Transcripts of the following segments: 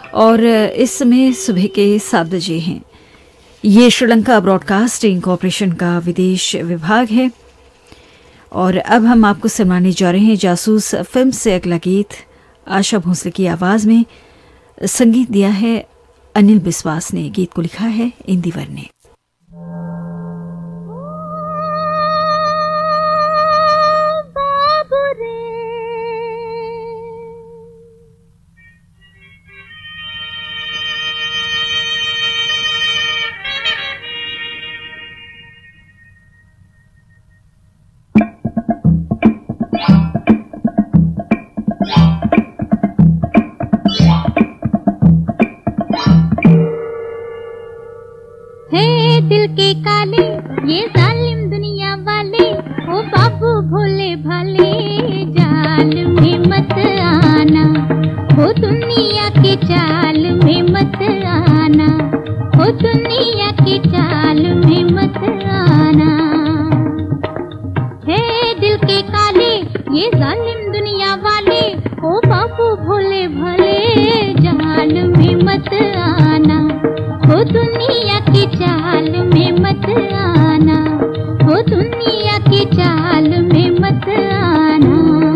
और इस समय सुबह के 7 बजे हैं। ये श्रीलंका ब्रॉडकास्टिंग कॉरपोरेशन का विदेश विभाग है और अब हम आपको सुनाने जा रहे हैं जासूस फिल्म से अगला गीत। आशा भोसले की आवाज में संगीत दिया है अनिल बिस्वास ने, गीत को लिखा है इंदिवर ने। दिल के काले ये जालिम दुनिया वाले, ओ बाबू भोले भाले, जाल में मत आना, ओ दुनिया की चाल में मत आना, ओ दुनिया की चाल में मत आना। है दिल के काले ये जालिम दुनिया वाले, ओ बाबू भोले भाले, जाल में मत आना, ओ दुनिया की चाल में मत आना, ओ दुनिया की चाल में मत आना।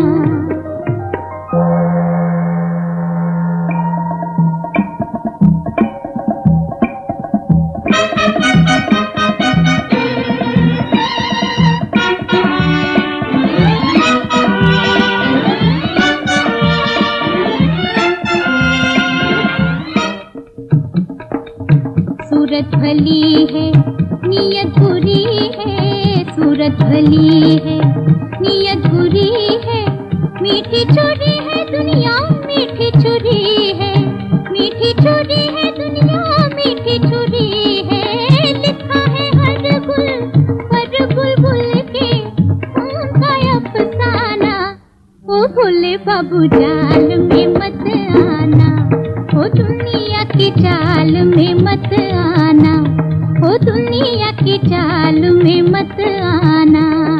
सूरत भली है नीयत बुरी है, सूरत भली है नीयत बुरी है, मीठी छुरी है दुनिया मीठी छुरी है, मीठी छुरी है दुनिया मीठी छुरी है। लिखा है हर बुलबुल के उनका अफसाना, ओ भोले बाबू जाल में मत आना, ओ दुनिया की चाल में मत आना, ओ दुनिया की चाल में मत आना।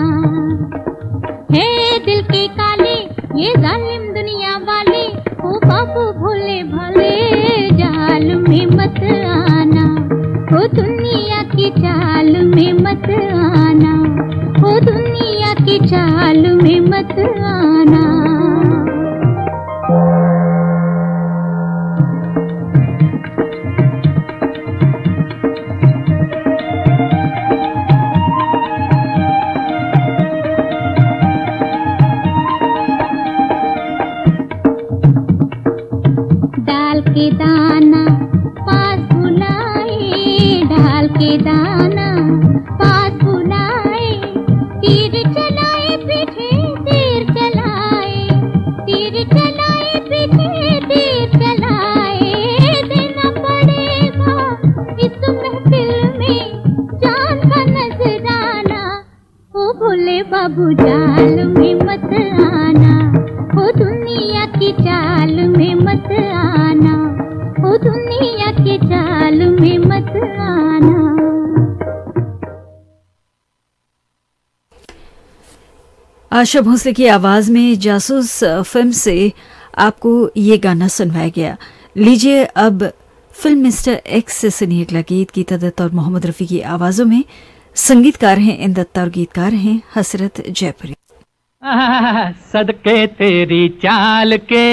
है दिल के काले ये जालिम दुनिया वाले, ओ बाबू भोले भाले, जाल में मत आना, ओ दुनिया की चाल में मत आना, ओ दुनिया की चाल में मत आना। डाल के दाना पास बुलाए, डाल के दाना पास बुलाए, तीर चलाए पीछे तीर चलाए, तीर चलाए पीछे तीर चलाए। देना पड़ेगा इस महफिल में जान का नजराना, ओ भोले बाबू जाल में मत आना, ओ दुनिया की चाल में मत आना, ओ दुनिया की चाल में मत आना। आशा भोसले की आवाज में जासूस फिल्म से आपको ये गाना सुनवाया गया। लीजिए अब फिल्म मिस्टर एक्स से सुनिए अगला गीत। गीता दत्त और मोहम्मद रफी की आवाजों में, संगीतकार हैं इन दत्ता और गीतकार हैं हसरत जयपुरी। सदके तेरी चाल के,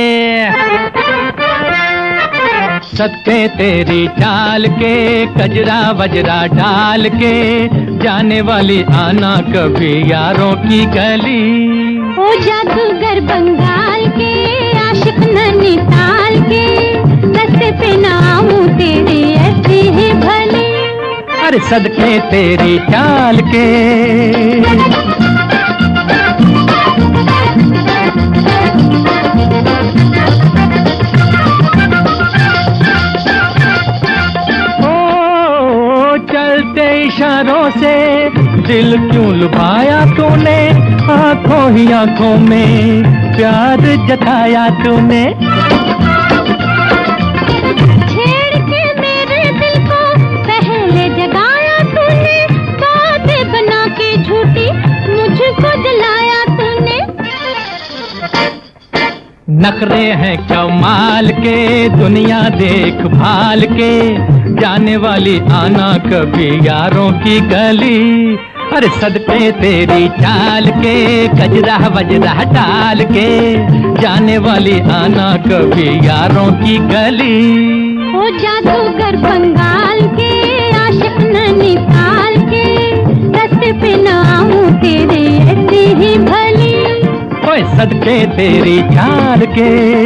सदके तेरी चाल के, कजरा वजरा डाल के, जाने वाली आना कभी यारों की गली। ओ जादूगर बंगाल के, आशिक नैनीताल के, रस्ते पे ना आऊं तेरे ऐसे ही भले। अरे सदके तेरी चाल के। इशारों से दिल क्यों लुभाया तूने, आंखों ही आंखों में प्यार जताया तूने। छेड़ के मेरे दिल को पहले जगाया तूने, बातें बना के झूठी मुझको जलाया तूने। नखरे हैं कमाल के, दुनिया देख भाल के, जाने वाली आना कभी यारों की गली। अरे सदके तेरी चाल के, गजरा वजरा डाल के, जाने वाली आना कभी यारों की गली। ओ जादूगर बंगाल के, आशिक नैनीताल के, रास्ते पे न आऊं तेरे ऐसी ही भली। ओए सदके तेरी चाल के।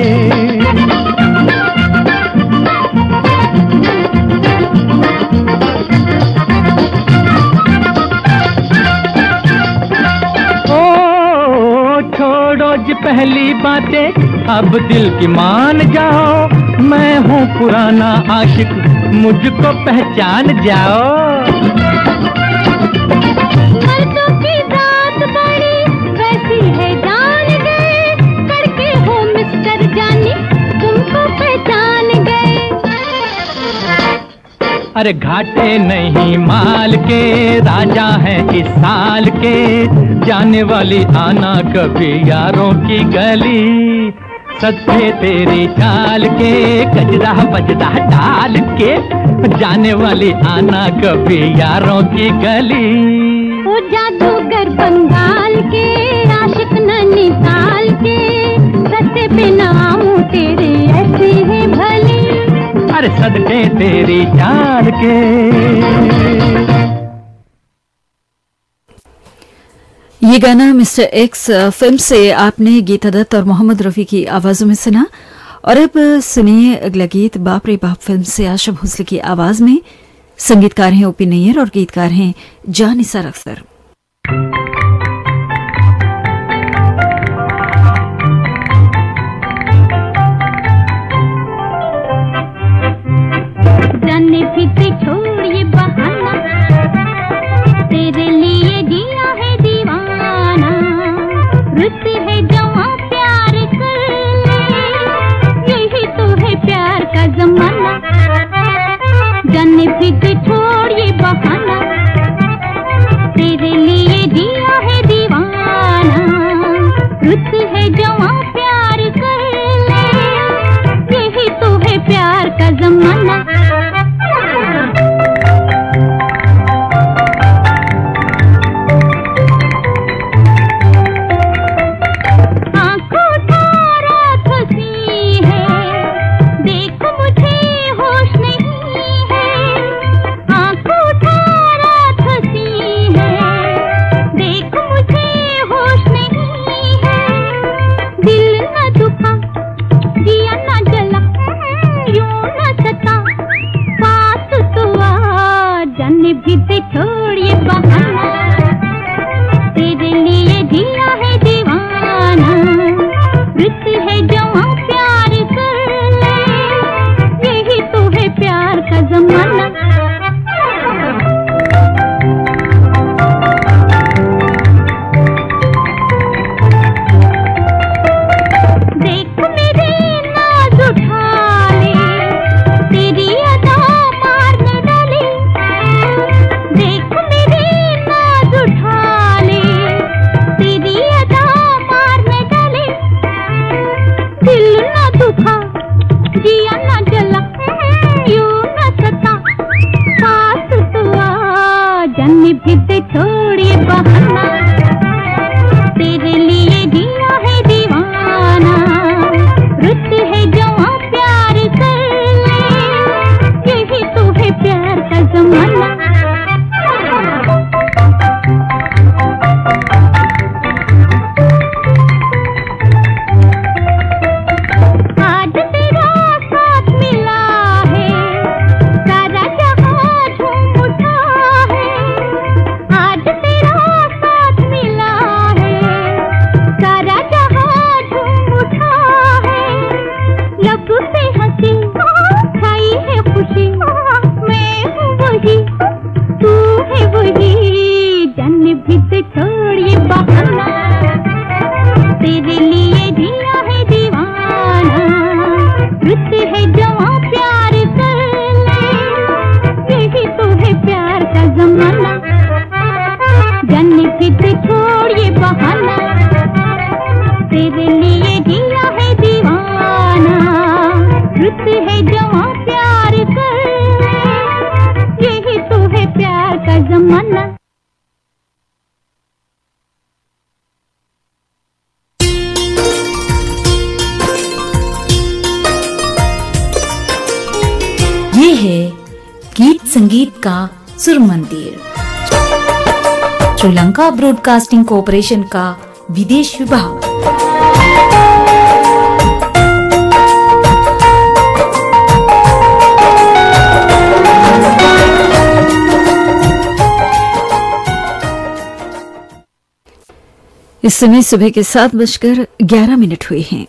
पहली बातें अब दिल की मान जाओ, मैं हूँ पुराना आशिक, मुझको पहचान जाओ। मर्दों की बात बड़ी वैसी है, जान गए करके हो मिस्टर जानी, तुमको पहचान गए। अरे घाटे नहीं माल के, राजा है इस साल के, जाने वाली आना कभी यारों की गली। सदके तेरी चाल के, गजरा बजरा डाल के, जाने वाली आना कभी यारों की गली। ओ जादूगर बंगाल के, आशिक नैनीताल के, रास्ते पे न आऊं तेरे ऐसी ही भली। अरे सदके तेरी चाल के। ये गाना मिस्टर एक्स फिल्म से आपने गीता दत्त और मोहम्मद रफी की आवाजों में सुना। और अब सुनिए अगला गीत बाप रे बाप फिल्म से आशा भोसले की आवाज में। संगीतकार हैं ओपी नैयर और गीतकार हैं जान निसार अख्तर। जाने भी छोड़ ये बहाना, तेरे लिए जिया है दीवाना, रुत है जवां प्यार कर ले, यही तो है प्यार का जमाना। जाने भी छोड़ ये बहाना, तेरे लिए जिया है दीवाना, रुत है जवां प्यार कर ले, यही तो है प्यार का जमाना। छोड़ ये बहाना, तेरे लिए जिया है दीवाना। वक्त है जवां प्यार कर, यही तो है प्यार का जमाना। ये है गीत संगीत का सुर मंदिर, श्रीलंका ब्रॉडकास्टिंग कॉरपोरेशन का विदेश विभाग। इस समय सुबह के 7:11 हुए हैं।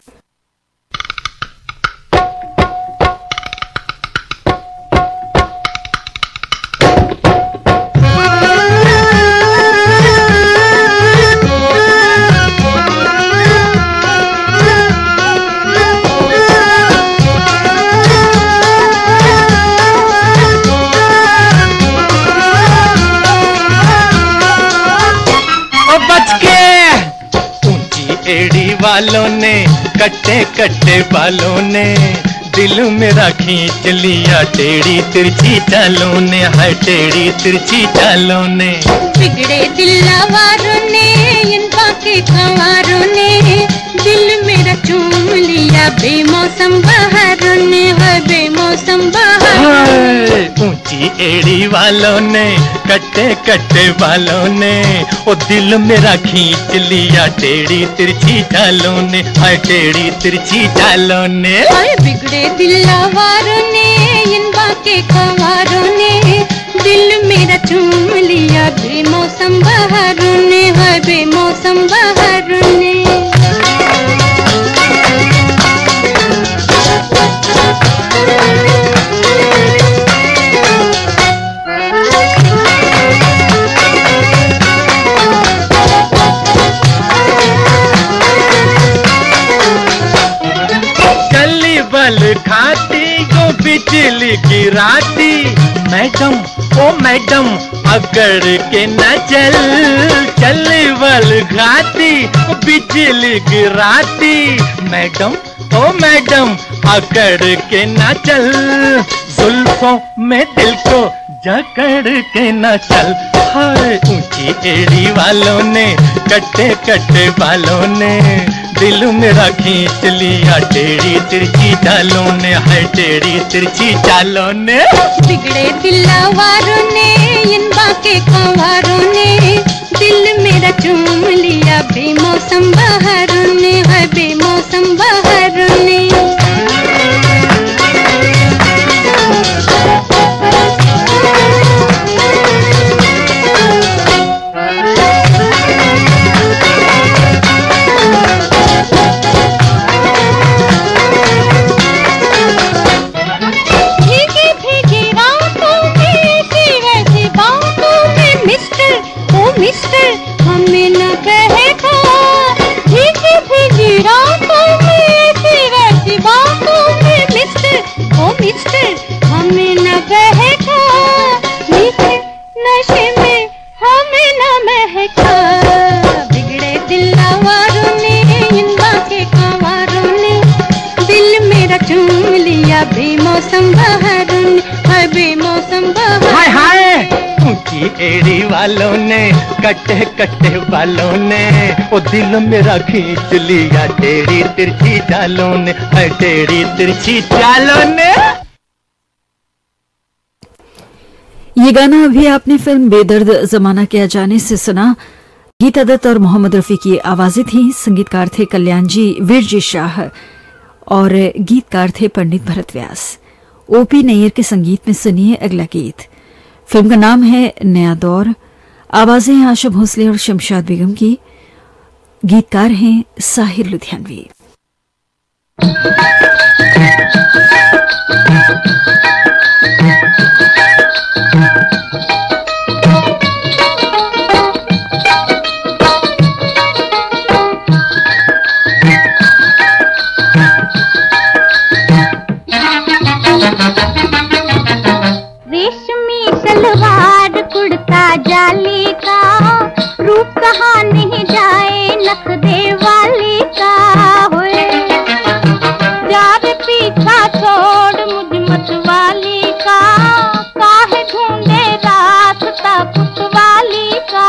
एड़ी वालों ने कट्टे कट्टे बालों ने दिल मेरा खींच लिया, टेढ़ी तिरछी चालों ने, है टेढ़ी तिरछी चालों ने। बिगड़े दिलवारों ने, इन बाके कंवारों ने दिल मेरा चूम लिया, बेमौसम बहारों ने, है बेमौसम बहारों। ऊंची एड़ी वालों ने कट्टे कट्टे बालों ने ओ दिल मेरा खींच लिया, टेढ़ी तिरछी चालों ने, है टेढ़ी तिरछी चालों ने। बिगड़े दिलवारों ने, इन बाके कंवारों ने दिल मेरा चूम लिया, बेमौसम बहारों ने, है बेमौसम बहारों ने। बल खाती को बिजली गिराती, मैडम ओ मैडम अकड़ के न चल, चल बल खाती बिजली गिराती, मैडम ओ मैडम अकड़ के न चल, जुल्फों में दिल को जकड़ के न चल। हाय ऊंची एड़ी वालों ने कट्टे कट्टे बालों ने दिल मेरा खींच लिया, टेढ़ी तिरछी चालों ने, है टेढ़ी तिरछी चालों ने। बिगड़े दिलवारों ने, इन बाके कंवारों ने दिल मेरा चूम लिया, बेमौसम बहारों ने, है बेमौसम बहारों ने। मिस्टर हमें न बहका, भीगी भीगी रातों में ऐसी वैसी बातों में, मिस्टर ओ मिस्टर हमें न बहका, मीठे नशे में हमें न महका। बिगड़े दिलवारों ने, इन बाके कंवारों ने दिल मेरा चूम लिया, बेमौसम बहारों ने, है बेमौसम बहारों। हाय हाय ऊंची एड़ी वालों ने कट्टे कट्टे बालों ने ओ दिल मेरा खींच लिया, टेढ़ी तिरछी चालों ने, है टेढ़ी तिरछी चालों ने। ये गाना अभी आपने फिल्म बेदर्द जमाना के अजाने से सुना। गीता दत्त और मोहम्मद रफी की आवाजें थी। संगीतकार थे कल्याण जी, वीर जी शाह और गीतकार थे पंडित भरत व्यास। ओपी नैयर के संगीत में सुनिए अगला गीत। फिल्म का नाम है नया दौर। आवाजें हैं आशा भोसले और शमशाद बेगम की। गीतकार हैं साहिर लुधियानवी। रेशमी सलवार कुर्ता जाली का, रूप कहा नहीं जाए नखरे वाली का। होए यार पीछा तो मतवाली का, काहे ढूंढे रास्ता कुतवाली का।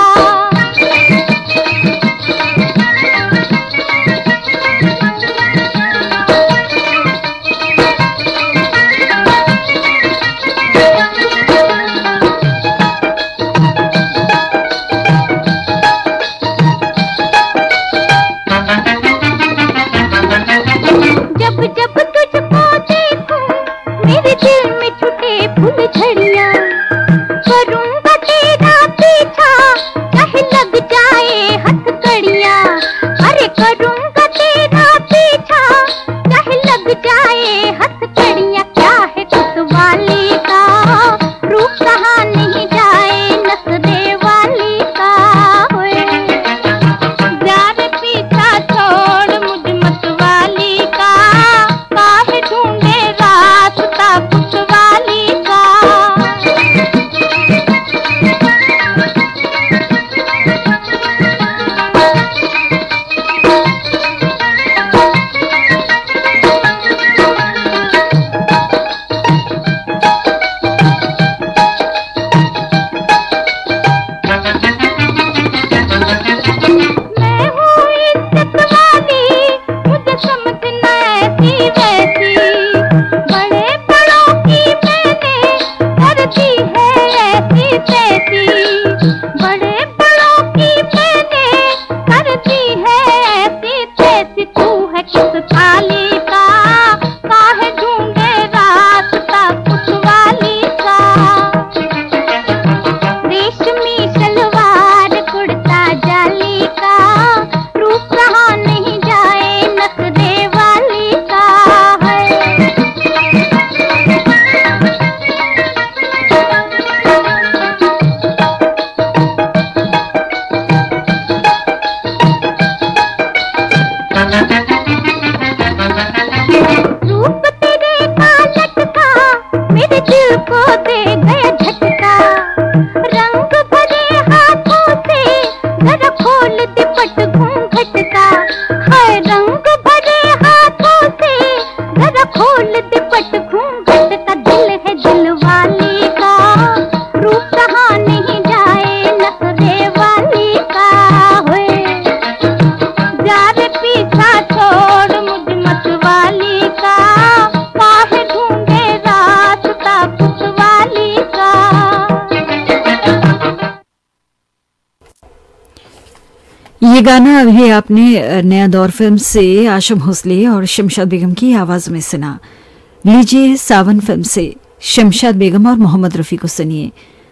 ये गाना अभी आपने नया दौर फिल्म से आशम भोसले और शमशाद बेगम की आवाज में सुना। लीजिए सावन फिल्म से शमशाद बेगम और मोहम्मद रफी को सुनिए।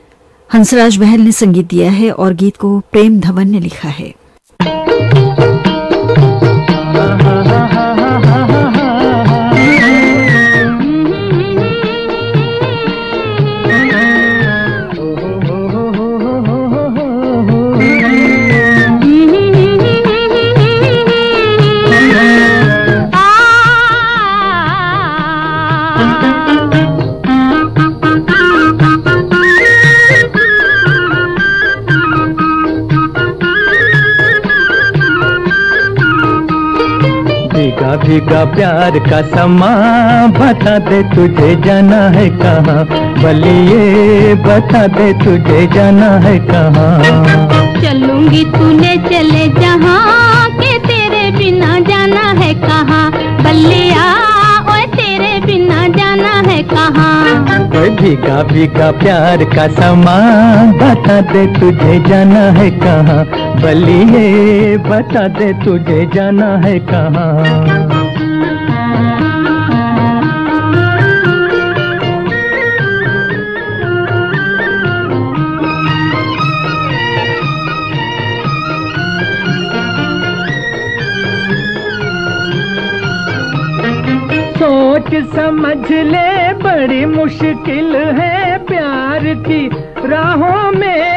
हंसराज बहल ने संगीत दिया है और गीत को प्रेम धवन ने लिखा है। भीगा प्यार का समा, बता दे तुझे जाना है कहाँ, बलिए बता दे तुझे जाना है कहाँ। चलूंगी तूने चले जहाँ, के तेरे बिना जाना है कहाँ, बल्लिया ओए तेरे बिना जाना है कहाँ। भीगा भीगा प्यार का समा, बता दे तुझे जाना है कहाँ, बलिए बता दे तुझे जाना है कहाँ। सोच समझ ले बड़ी मुश्किल है प्यार की राहों में,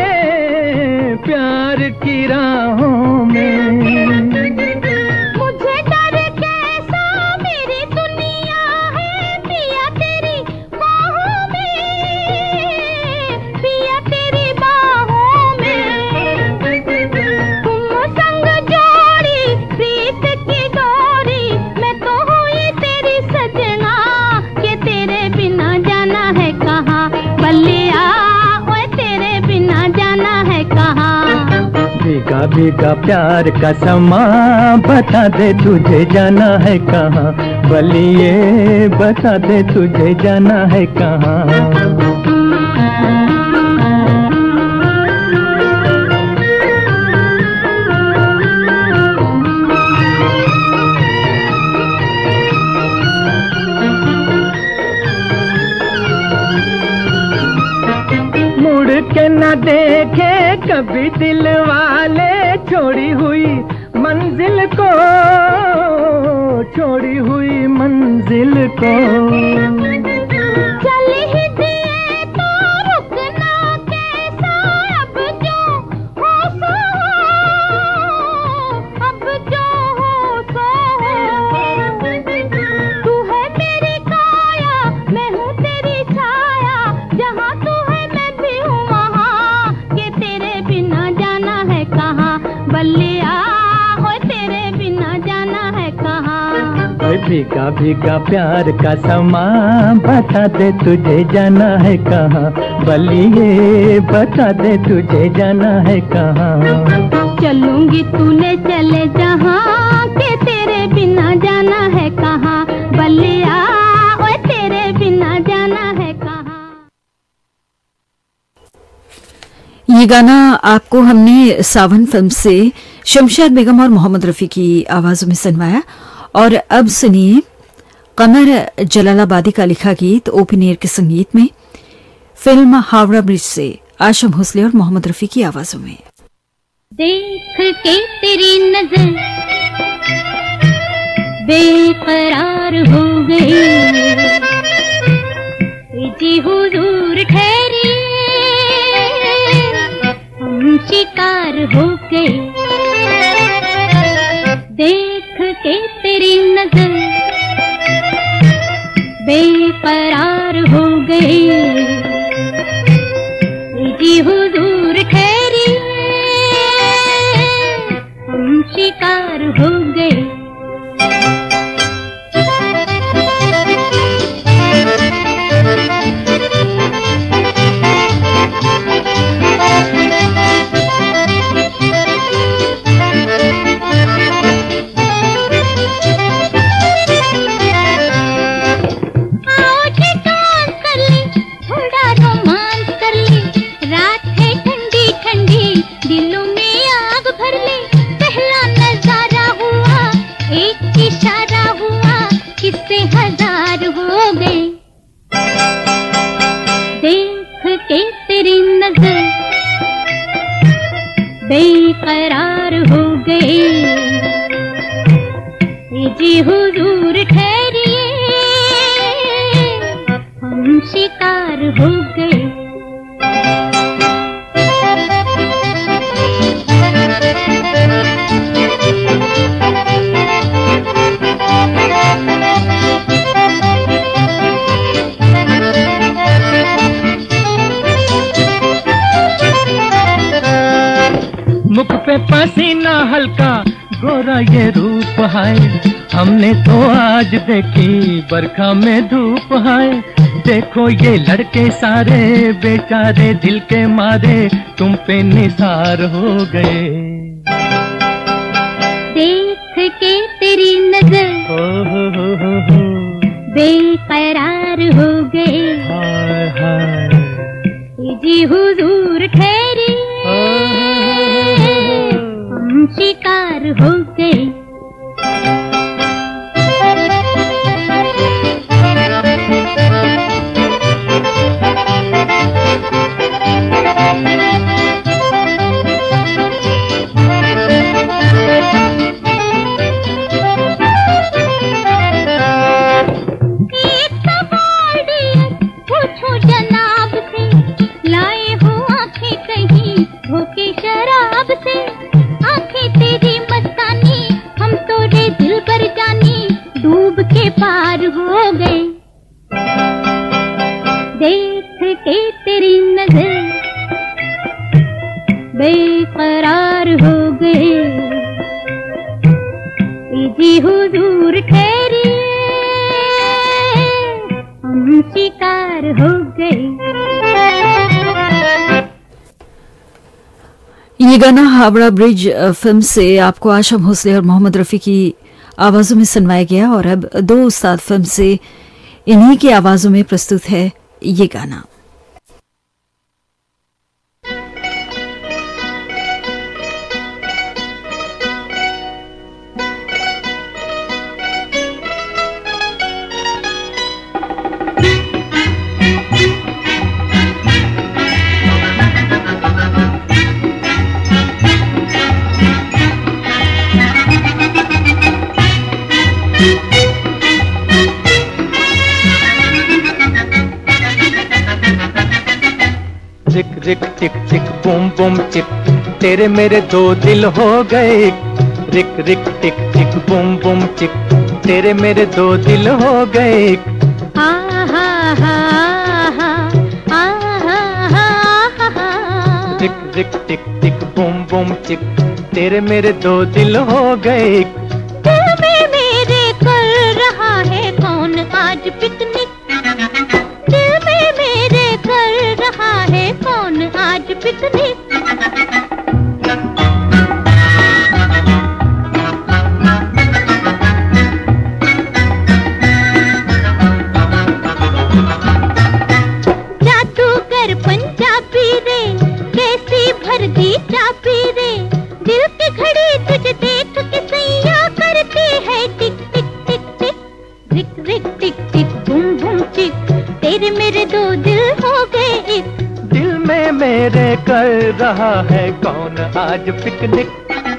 प्यार की राहों में। मुझे डर कैसा मेरी दुनिया है, पिया तेरी बाहों में, पिया तेरी बाहों में। तुम संग जोड़ी प्रीत की डोरी, मैं तो हुई तेरी सजना, के तेरे भीगा भीगा प्यार का समा, बता दे तुझे जाना है कहाँ, बलिए बता दे तुझे जाना है कहाँ। के न देखे कभी दिल वाले छोड़ी हुई मंजिल को, छोड़ी हुई मंजिल को। चल ही दिए तो रुकना कैसा, अब जो हो सो, अब जो हो सो। तू है मेरी काया, मैं हूँ तेरी छाया, जहाँ तू है मैं भी हूँ वहाँ, के तेरे बिना जाना है कहाँ, बल्लिया हो तेरे बिना जाना है कहाँ। भीगा भीगा प्यार का समा, बता दे तुझे जाना है कहाँ, बलिए बता दे तुझे जाना है कहाँ। चलूंगी तूने चले जहाँ, के तेरे बिना जाना है कहाँ, बलिया ओए तेरे बिना जाना है कहाँ। ये गाना आपको हमने सावन फिल्म से शमशाद बेगम और मोहम्मद रफी की आवाजों में सुनवाया। और अब सुनिए कमर जलालाबादी का लिखा गीत ओपी नेर के संगीत में, फिल्म हावड़ा ब्रिज से आशा भोसले और मोहम्मद रफी की आवाजों में। देख के तेरी नजर बेकरार हो गई, जी हुजूर ठहरी हम शिकार हो गए। देख के तेरी नजर बेकरार हो गई, जी हुजूर ठहरी हम शिकार हो गए। बेकरार हो गए, जी हुजूर ठहरिए हम शिकार हो गए। मुख पे पसीना हल्का गोरा ये रूप है, हमने तो आज देखी बरखा में धूप है। देखो ये लड़के सारे बेचारे दिल के मारे तुम पे निसार हो गए। देख के तेरी नजर हो बेकरार हो गए, हाय हाय जी हुजूर ठहरी हम शिकार हो गए। पार हो गए। देख के तेरी नजर बेकरार हो गए, जी हुजूर ठहरी हम शिकार हो गए। ये गाना हावड़ा ब्रिज फिल्म से आपको आशा भोसले और मोहम्मद रफी की आवाजों में सुनवाया गया। और अब दो उस्ताद फिल्म से इन्हीं की आवाजों में प्रस्तुत है ये गाना। रिक रिक टिक टिक बूम बूम चिक, तेरे मेरे दो दिल हो गए। रिक रिक टिक टिक बूम बूम चिक, तेरे मेरे दो दिल हो गए। हा हा हा हा हा हा हा। रिक रिक टिक टिक बूम बूम चिक, तेरे मेरे दो दिल हो गए। दिल में मेरे कर रहा है कौन आज पिकनिक, दिल में मेरे कर रहा है कौन आज पिकनिक। जादूगर पंजाबी रे, कैसी भर दी चाबी रे, दिल की घड़ी तुझे देख के सैया करती है टिक टिक टिक टिक। रिक रिक टिक टिक बूम बूम चिक, तेरे मेरे दो दिल हो गए एक। दिल में मेरे कर रहा है कौन आज पिकनिक।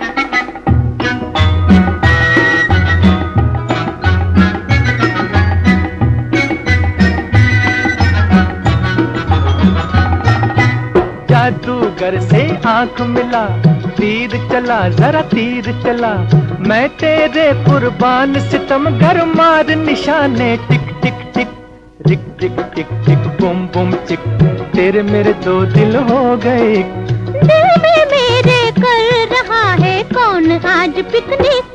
जादूगर से आंख मिला, तीर चला जरा तीर चला, मैं तेरे कुर्बान सितमगर मार निशाने टिक टिक टिक। रिक रिक टिक टिक बूम बूम चिक, तेरे मेरे दो दिल हो गए। दिल में मेरे कर रहा है कौन आज पिकनिक।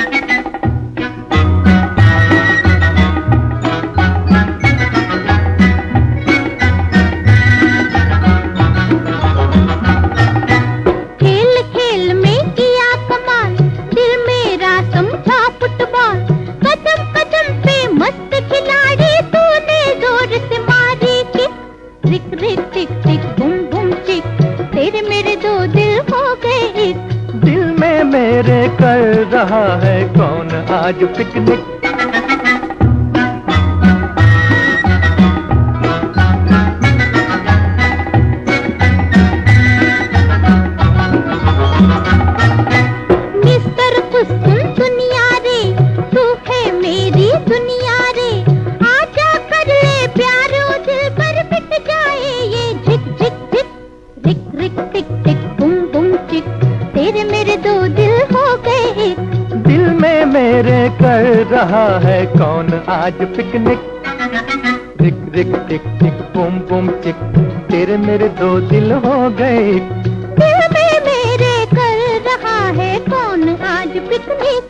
खेल खेल में किया कमाल, दिल मेरा समझा फुटबॉल, कदम कदम पे मस्त खिलाड़ी तूने जोर से मारी किक। रिक रिक टिक टिक बूम बूम चिक, तेरे मेरे दो दिल हो गए एक। दिल में मेरे कर रहा है कौन आज पिकनिक। मिस्टर कुसुम दुनिया रे, तू है मेरी दुनिया रे, आजा कर ले प्यारो दिल पर बिट जाए ये झिक झिक झिक। रिक रिक टिक टिक बूम बूम चिक, तेरे मेरे दो दिल हो गए एक। दिल में मेरे कर रहा है कौन आज पिकनिक। रिक रिक टिक टिक बूम बूम चिक, तेरे मेरे दो दिल हो गए। दिल में मेरे कर रहा है कौन आज पिकनिक।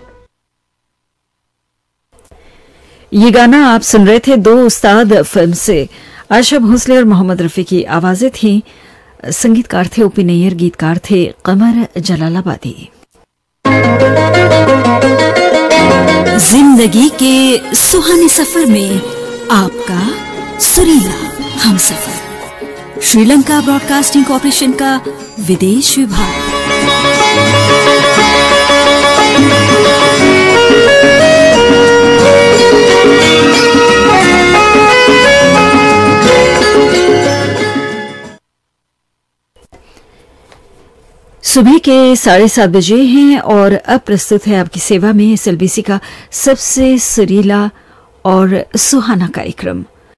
ये गाना आप सुन रहे थे दो उस्ताद फिल्म से। आशा भोसले और मोहम्मद रफी की आवाजें थीं। संगीतकार थे ओपी नैयर, गीतकार थे कमर जलालाबादी। जिंदगी के सुहाने सफर में आपका सुरीला हमसफर। श्रीलंका ब्रॉडकास्टिंग कॉर्पोरेशन का विदेश विभाग। सुबह के 7:30 बजे हैं और अब प्रस्तुत है आपकी सेवा में SLBC का सबसे सुरीला और सुहाना कार्यक्रम